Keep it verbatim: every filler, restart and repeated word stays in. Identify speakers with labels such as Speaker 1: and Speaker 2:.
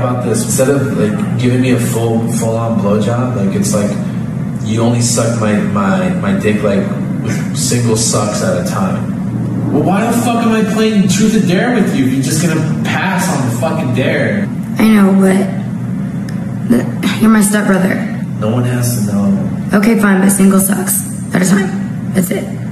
Speaker 1: about this? Instead of like giving me a full full on blowjob, like it's like you only suck my my my dick like with single sucks at a time. Well, why the fuck am I playing truth or dare with you if you're just gonna pass on the fucking dare?
Speaker 2: I know, but the, you're my stepbrother.
Speaker 1: No one has to know.
Speaker 2: Okay, fine, but single sucks at a time. That's it.